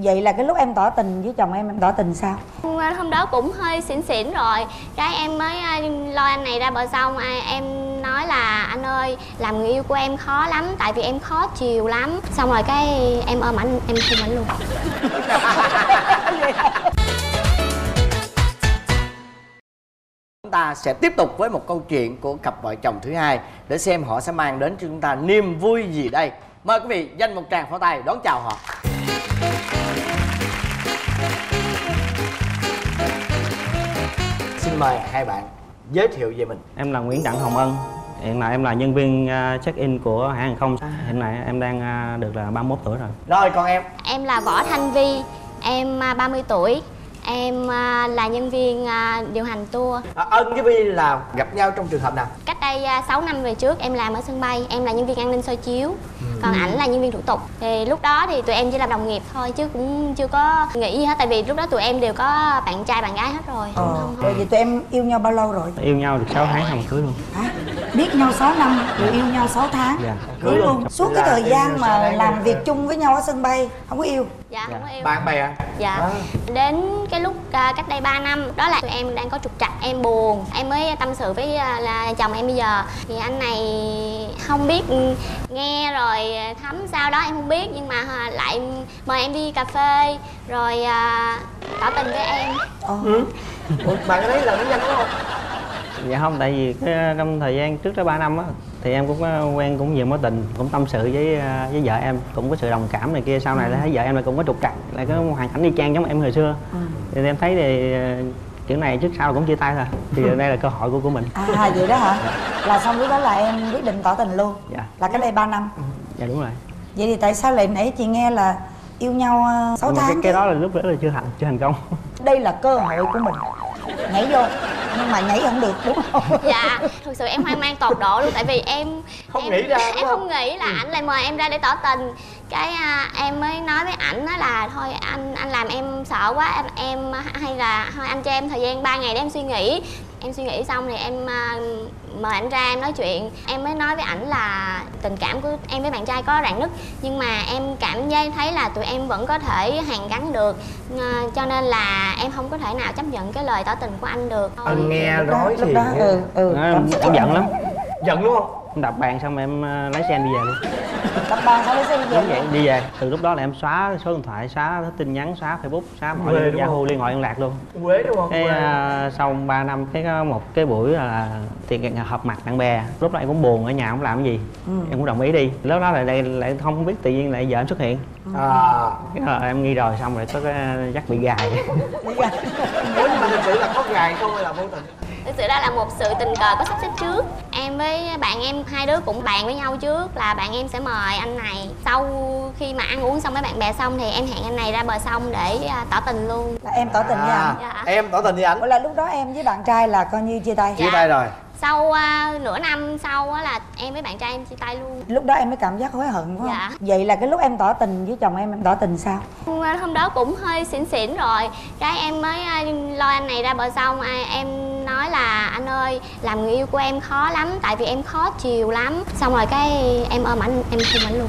Vậy là cái lúc em tỏ tình với chồng em tỏ tình sao? Hôm đó cũng hơi xỉn xỉn rồi, cái em mới lôi anh này ra bờ sông. Em nói là anh ơi, làm người yêu của em khó lắm, tại vì em khó chiều lắm. Xong rồi cái em ôm ảnh, em hôn ảnh luôn. Chúng ta sẽ tiếp tục với một câu chuyện của cặp vợ chồng thứ hai để xem họ sẽ mang đến cho chúng ta niềm vui gì đây. Mời quý vị dành một tràng pháo tay đón chào họ. Xin mời hai bạn giới thiệu về mình. Em là Nguyễn Đặng Hồng Ân. Hiện tại em là nhân viên check-in của hãng hàng không. Hiện tại em đang được là 31 tuổi rồi. Rồi còn em? Em là Võ Thanh Vi, em 30 tuổi. Em là nhân viên điều hành tour. Ân với Vi là gặp nhau trong trường hợp nào? Cách đây 6 năm về trước em làm ở sân bay. Em là nhân viên an ninh soi chiếu. Còn ảnh là nhân viên thủ tục. Thì lúc đó thì tụi em chỉ là đồng nghiệp thôi, chứ cũng chưa có nghĩ gì hết. Tại vì lúc đó tụi em đều có bạn trai bạn gái hết rồi. Rồi vậy tụi em yêu nhau bao lâu rồi? Yêu nhau được 6 tháng xong cưới luôn. Hả? Biết nhau 6 năm rồi yêu nhau 6 tháng? Dạ. Cưới luôn. Suốt cái thời gian mà làm việc chung với nhau ở sân bay không có yêu? Dạ, không có yêu. Bạn bè? Dạ. Đến cái lúc cách đây 3 năm, đó là tụi em đang có trục trặc, em buồn. Em mới tâm sự với là chồng em bây giờ. Thì anh này không biết nghe rồi thấm sao đó em không biết, nhưng mà lại mời em đi cà phê rồi tỏ tình với em. Ủa, bạn có thấy là nó nhanh đúng không? Dạ không, tại vì trong thời gian trước đó 3 năm á thì em cũng quen cũng nhiều mối tình, cũng tâm sự với vợ em, cũng có sự đồng cảm này kia. Sau này thấy vợ em là cũng có trục trặc, lại có hoàn cảnh y chang giống em hồi xưa. Thì em thấy thì kiểu này trước sau cũng chia tay thôi. Thì đây là cơ hội của mình. Vậy đó hả? Là xong lúc đó là em quyết định tỏ tình luôn? Dạ. Là cách đây 3 năm? Dạ đúng rồi. Vậy thì tại sao lại nãy chị nghe là yêu nhau 6 tháng? Cái đó là lúc đó là chưa thành công. Đây là cơ hội của mình, nhảy vô nhưng mà nhảy không được đúng không? Dạ, thực sự em hoang mang tột độ luôn. Tại vì em nghĩ ra em không nghĩ là ảnh lại mời em ra để tỏ tình. Cái em mới nói với ảnh đó là thôi anh làm em sợ quá, em hay là thôi anh cho em thời gian 3 ngày để em suy nghĩ. Em suy nghĩ xong thì em mời ảnh ra em nói chuyện. Em mới nói với ảnh là tình cảm của em với bạn trai có rạn nứt, nhưng mà em cảm giác thấy là tụi em vẫn có thể hàn gắn được, cho nên là em không có thể nào chấp nhận cái lời tỏ tình của anh được. Nghe nói thì Em giận lắm. giận đúng không? Em đập bàn xong em lái xe em đi về luôn. Đập bàn sao lấy xe đi về? Đúng vậy, đi về. Từ lúc đó là em xóa số điện thoại, xóa tin nhắn, xóa Facebook, xóa mọi Yahoo liên hệ liên lạc luôn. Quế đúng không? Cái sau 3 năm có một cái buổi là tiệc họp mặt bạn bè. Lúc đó em cũng buồn ở nhà không làm cái gì. Em cũng đồng ý đi. Lúc đó lại không biết tự nhiên lại vợ em xuất hiện. Cái là em nghi rồi, xong rồi có cái dắt bị gài. Ủa nhưng mà thực sự là có gài không hay là vô tình? Thực sự ra là một sự tình cờ có sắp xếp trước. Em với bạn em hai đứa cũng bàn với nhau trước là bạn em sẽ mời anh này. Sau khi mà ăn uống xong với bạn bè xong thì em hẹn anh này ra bờ sông để tỏ tình luôn. Là em tỏ tình với anh? Dạ. Em tỏ tình với anh? Ủa là lúc đó em với bạn trai là coi như chia tay? Chia tay rồi. Sau nửa năm sau là em với bạn trai em chia tay luôn. Lúc đó em mới cảm giác hối hận phải không? Dạ. Vậy là cái lúc em tỏ tình với chồng em tỏ tình sao? Hôm đó cũng hơi xỉn xỉn rồi, cái em mới lôi anh này ra bờ sông. Em nói là anh ơi, làm người yêu của em khó lắm, tại vì em khó chiều lắm. Xong rồi cái em ôm ảnh, em hôn ảnh luôn.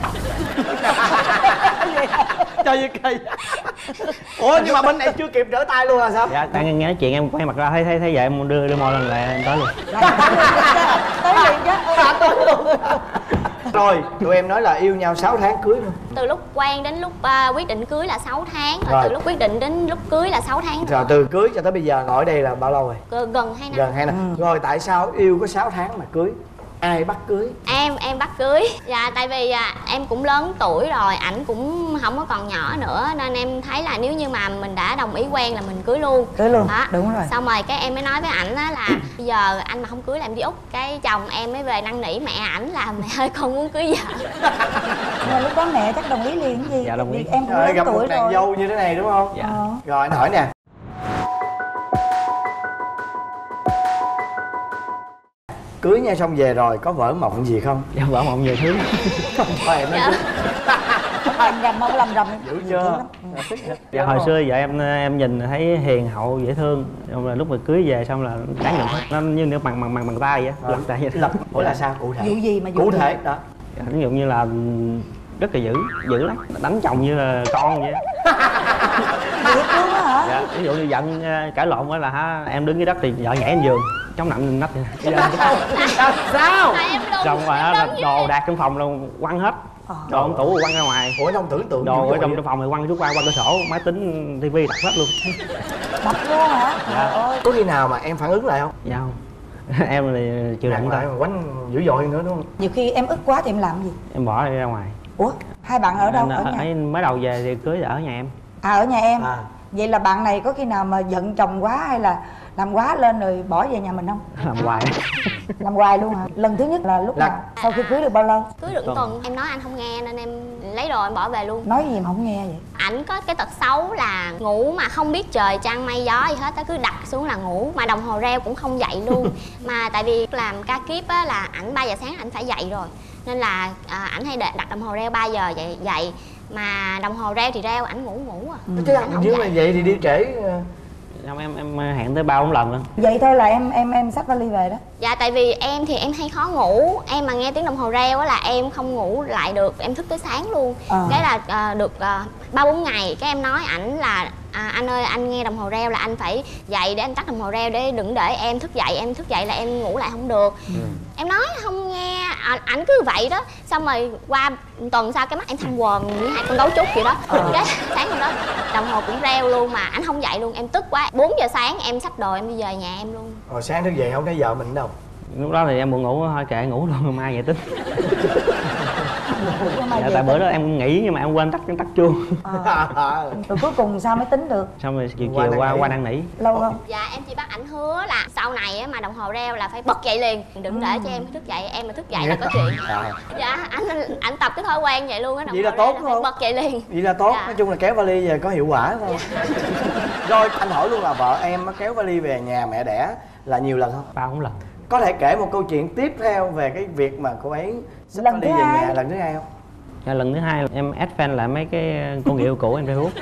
Trời ơi kỳ. Ủa nhưng mà bên này chưa kịp trở tay luôn là sao? Dạ, đang nghe nói chuyện em quay mặt ra thấy vậy em đưa môi lần lại em tới luôn. Tới liền chứ. Rồi, tụi em nói là yêu nhau 6 tháng cưới luôn. Từ lúc quen đến lúc quyết định cưới là 6 tháng. Rồi từ lúc quyết định đến lúc cưới là 6 tháng. Rồi từ cưới cho tới bây giờ ngồi đây là bao lâu rồi? Gần 2 năm. Gần 2 năm. Rồi tại sao yêu có 6 tháng mà cưới? Ai bắt cưới? Em bắt cưới. Dạ tại vì em cũng lớn tuổi rồi, ảnh cũng không có còn nhỏ nữa, nên em thấy là nếu như mà mình đã đồng ý quen là mình cưới luôn. Cưới luôn. Đó. Đúng rồi. Xong rồi cái em mới nói với ảnh là bây giờ anh mà không cưới là em đi Úc. Cái chồng em mới về năn nỉ mẹ ảnh là mẹ ơi con muốn cưới vợ. Nhưng mà lúc đó mẹ chắc đồng ý liền cái gì? Dạ đồng ý. Vì em cũng Rồi, lớn gặp tuổi một nàng rồi. dâu như thế này đúng không? Dạ. Rồi anh hỏi nè, cưới nhau xong về rồi có vỡ mộng gì không? Dạ vợ mộng nhiều thứ. Không phải em nói Dạ. Làm rầm không làm rầm. dữ chưa? Dạ hồi xưa vợ em nhìn thấy hiền hậu dễ thương, xong là lúc mà cưới về xong là đáng nhận hết. Nó như nếu bằng tay vậy, lật tay vậy. Lập ủa là sao cụ thể? Vụ gì mà Cụ thể đó. Dạ, ví dụ như là rất là dữ lắm, đánh chồng như là con vậy. Thiệt luôn á hả? Dạ, ví dụ như giận cãi lộn á là hả, em đứng dưới đất thì vợ nhảy lên giường chống nằm lên nách vậy. Sao? Tại em đụng, Xong rồi em á là đứng đồ vậy. đạc trong phòng là quăng hết. Đồ trong tủ quăng ra ngoài. Ủa không tưởng tượng Đồ dữ ở trong vậy? phòng thì quăng xuống qua cửa sổ, máy tính, tivi đặt hết luôn. Đập luôn hả? Dạ. Trời ơi. Có khi nào mà em phản ứng lại không? Dạ không. Em thì chịu đựng lại thôi. mà quánh dữ dội hơn nữa đúng không? Nhiều khi em ức quá thì em làm gì? Em bỏ đi ra ngoài. Ủa hai bạn ở đâu? Ở nhà? Ấy mới đầu về thì cưới ở nhà em. À ở nhà em. À. Vậy là bạn này có khi nào mà giận chồng quá hay là làm quá lên rồi bỏ về nhà mình không? Làm hoài. Làm hoài luôn hả? Lần thứ nhất là lúc Là- nào? Sau khi cưới được bao lâu? Cưới được tuần em nói anh không nghe nên em lấy đồ em bỏ về luôn. Nói gì mà không nghe vậy? Ảnh có cái tật xấu là ngủ mà không biết trời trăng mây gió gì hết á, cứ đặt xuống là ngủ, mà đồng hồ reo cũng không dậy luôn. Mà tại vì làm ca kiếp á là ảnh 3 giờ sáng ảnh phải dậy rồi, nên là ảnh hay đặt đồng hồ reo 3 giờ dậy, mà đồng hồ reo thì reo, ảnh ngủ à. Chứ Ảnh không nếu mà dậy. vậy thì đi trễ. Xong em hẹn tới 3-4 lần luôn. Vậy thôi là em xách vali về đó. Dạ tại vì em thì em hay khó ngủ, em mà nghe tiếng đồng hồ reo á là em không ngủ lại được, em thức tới sáng luôn. Cái là được 3-4 ngày cái em nói ảnh là anh ơi anh nghe đồng hồ reo là anh phải dậy để anh tắt đồng hồ reo để đừng để em thức dậy là em ngủ lại không được. Em nói không nghe, ảnh cứ vậy đó. Xong rồi qua tuần sau cái mắt em thâm quần như hai con gấu trúc vậy đó. Cái sáng hôm đó đồng hồ cũng reo luôn mà ảnh không dậy luôn, em tức quá. 4 giờ sáng em xách đồ em đi về nhà em luôn. Rồi sáng thức dậy không thấy vợ mình đâu. Lúc đó thì em buồn ngủ thôi, kệ ngủ luôn, mai vậy tính. Nhưng mà Dạ, về tại bữa tính- đó em nghỉ nhưng mà em quên tắt chuông. Rồi cuối cùng sao mới tính được? Xong rồi chiều Qua chiều năn nỉ. qua năn nỉ. Lâu không? Dạ em chỉ bắt ảnh hứa là sau này á, mà đồng hồ reo là phải bật dậy liền, đừng để cho em thức dậy, em mà thức dậy là có chuyện. Dạ anh tập cái thói quen vậy luôn á, đồng Vậy là hồ reo tốt là phải không? bật dậy liền. Vậy là tốt, Dạ. nói chung là kéo vali về có hiệu quả thôi. Rồi anh hỏi luôn là vợ em kéo vali về nhà mẹ đẻ là nhiều lần không? 3-4 lần. Có thể kể một câu chuyện tiếp theo về cái việc mà cô ấy xách Lần vali thứ về hai. nhà lần thứ hai không? Dạ, lần thứ hai em add fan lại mấy cái con người yêu cũ em Facebook.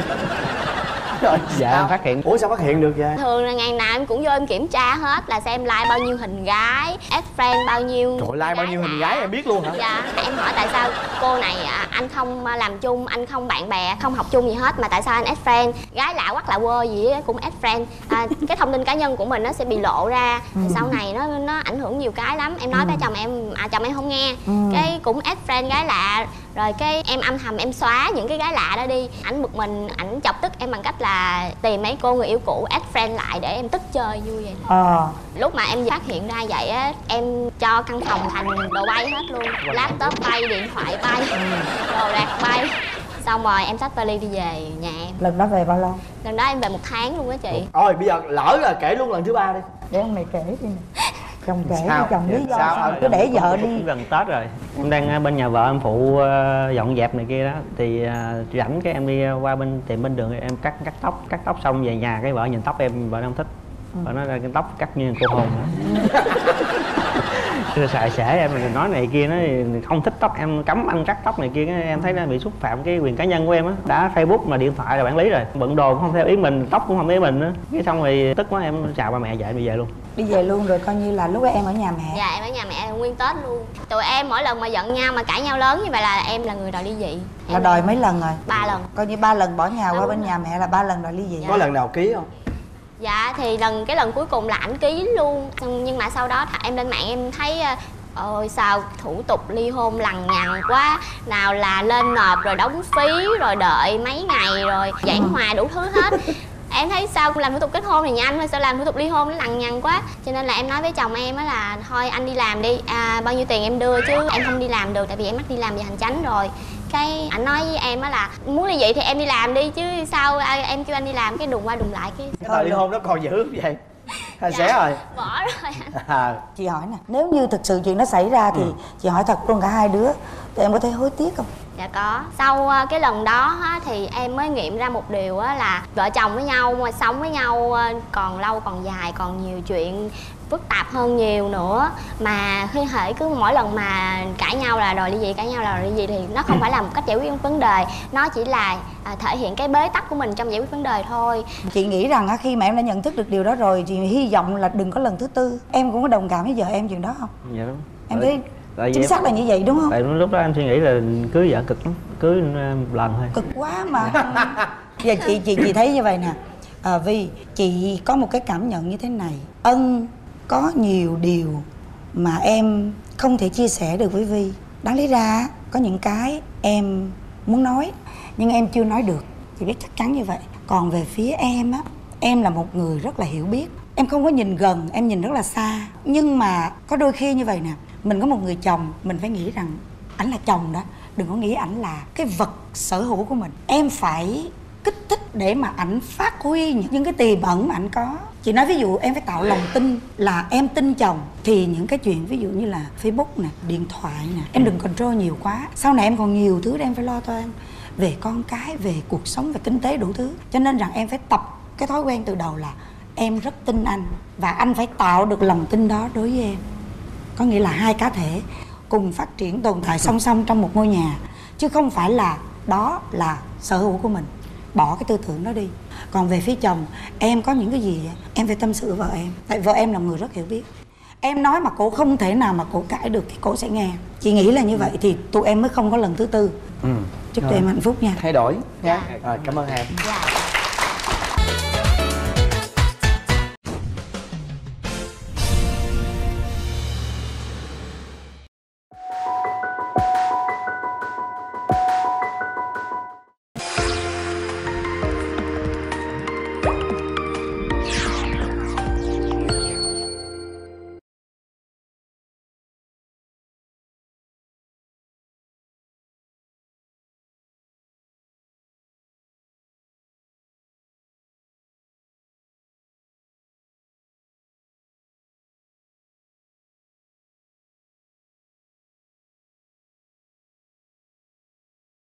Rồi Dạ sao? em phát hiện. Ủa sao phát hiện được vậy? Thường là ngày nào em cũng vô em kiểm tra hết là xem like bao nhiêu hình gái, add friend bao nhiêu. Trời like bao nhiêu hình gái em biết luôn hả? Dạ em hỏi tại sao cô này anh không làm chung, anh không bạn bè, không học chung gì hết mà tại sao anh add friend, gái lạ quắc lạ quơ gì á cũng add friend. Cái thông tin cá nhân của mình nó sẽ bị lộ ra, sau này nó ảnh hưởng nhiều cái lắm. Em nói với chồng em, chồng em không nghe, cái cũng add friend gái lạ, rồi cái em âm thầm em xóa những cái gái lạ đó đi. Ảnh bực mình, ảnh chọc tức em bằng cách là tìm mấy cô người yêu cũ add friend lại để em tức chơi vui vậy. Lúc mà em phát hiện ra vậy á, em cho căn phòng thành đồ bay hết luôn, laptop bay, điện thoại bay, đồ đạc bay. Xong rồi em xách vali đi về nhà em. Lần đó về bao lâu? Lần đó em về 1 tháng luôn á chị. Rồi bây giờ lỡ rồi kể luôn lần thứ ba đi. Để ông này kể đi nè. Chồng kể Sao? đi, chồng lý do Sao? sao cứ để vợ đi. Cũng gần Tết rồi. Em đang bên nhà vợ em phụ dọn dẹp này kia đó. Thì rảnh cái em đi qua bên tiệm bên đường em cắt tóc xong về nhà cái vợ nhìn tóc em, vợ không thích. Vợ nói ra cái tóc cắt như cô hồn đó. Rồi xài xể em nói này kia, nó không thích tóc em, cấm anh cắt tóc này kia, cái em thấy nó bị xúc phạm cái quyền cá nhân của em á. Đã Facebook mà điện thoại là quản lý rồi, bận đồ cũng không theo ý mình, tóc cũng không theo ý mình nữa. Cái xong rồi tức quá em chào ba mẹ vợ em đi về luôn. Đi về luôn rồi coi như là lúc đó em ở nhà mẹ. Dạ em ở nhà mẹ nguyên Tết luôn. Tụi em mỗi lần mà giận nhau mà cãi nhau lớn như vậy là em là người đòi ly dị. Là đòi mấy lần rồi? 3 lần. Coi như 3 lần bỏ nhà qua Đúng bên rồi. nhà mẹ là 3 lần đòi ly dị. Có lần nào ký không? Dạ thì cái lần cuối cùng là ảnh ký luôn. Nhưng mà sau đó em lên mạng em thấy ôi sao thủ tục ly hôn lằng nhằng quá. Nào là lên nộp rồi đóng phí rồi đợi mấy ngày rồi giảng hòa đủ thứ hết. Em thấy sao làm thủ tục kết hôn thì nhanh thôi, sao làm thủ tục ly hôn nó lằng nhằng quá. Cho nên là em nói với chồng em á là thôi anh đi làm đi, bao nhiêu tiền em đưa chứ em không đi làm được tại vì em mắc đi làm về hành chánh rồi. Cái anh nói với em á là muốn ly dị thì em đi làm đi chứ sao em kêu anh đi làm, cái đùng qua đùng lại cái Cái tờ ly hôn nó còn giữ vậy? Hay xé rồi? bỏ rồi anh. Chị hỏi nè, nếu như thực sự chuyện nó xảy ra thì chị hỏi thật luôn cả hai đứa, thì em có thấy hối tiếc không? Dạ có. Sau cái lần đó á, thì em mới nghiệm ra một điều á, là vợ chồng với nhau mà sống với nhau còn lâu còn dài, còn nhiều chuyện phức tạp hơn nhiều nữa. Mà khi hệ cứ mỗi lần mà cãi nhau là đòi ly dị, cãi nhau là đòi ly dị thì nó không phải là một cách giải quyết vấn đề, nó chỉ là thể hiện cái bế tắc của mình trong giải quyết vấn đề thôi. Chị nghĩ rằng á, khi mà em đã nhận thức được điều đó rồi, chị hy vọng là đừng có lần thứ tư. Em cũng có đồng cảm với vợ em chuyện đó không? Dạ đúng. Em thấy Tại vì chính xác là như vậy đúng không? Tại lúc đó em suy nghĩ là cưới vợ cực lắm, cưới một lần thôi. Cực quá mà. Giờ chị thấy như vậy nè. Vi, chị có một cái cảm nhận như thế này. Ân có nhiều điều mà em không thể chia sẻ được với Vi. Đáng lý ra có những cái em muốn nói nhưng em chưa nói được, chị biết chắc chắn như vậy. Còn về phía em á, em là một người rất là hiểu biết. Em không có nhìn gần, em nhìn rất là xa. Nhưng mà có đôi khi như vậy nè, mình có một người chồng, mình phải nghĩ rằng ảnh là chồng đó, đừng có nghĩ ảnh là cái vật sở hữu của mình. Em phải kích thích để mà ảnh phát huy những cái tiềm ẩn mà ảnh có. Chị nói ví dụ em phải tạo lòng tin là em tin chồng, thì những cái chuyện ví dụ như là Facebook nè, điện thoại nè, em đừng control nhiều quá. Sau này em còn nhiều thứ để em phải lo toan, về con cái, về cuộc sống, về kinh tế, đủ thứ. Cho nên rằng em phải tập cái thói quen từ đầu là em rất tin anh, và anh phải tạo được lòng tin đó đối với em. Có nghĩa là hai cá thể cùng phát triển tồn tại song song trong một ngôi nhà, chứ không phải là đó là sở hữu của mình. Bỏ cái tư tưởng đó đi. Còn về phía chồng, em có những cái gì em phải tâm sự vợ em. Tại vợ em là người rất hiểu biết. Em nói mà cổ không thể nào mà cổ cãi được thì cổ sẽ nghe. Chị nghĩ là như vậy thì tụi em mới không có lần thứ tư. Chúc tụi em hạnh phúc nha. Thay đổi nha. Cảm ơn em.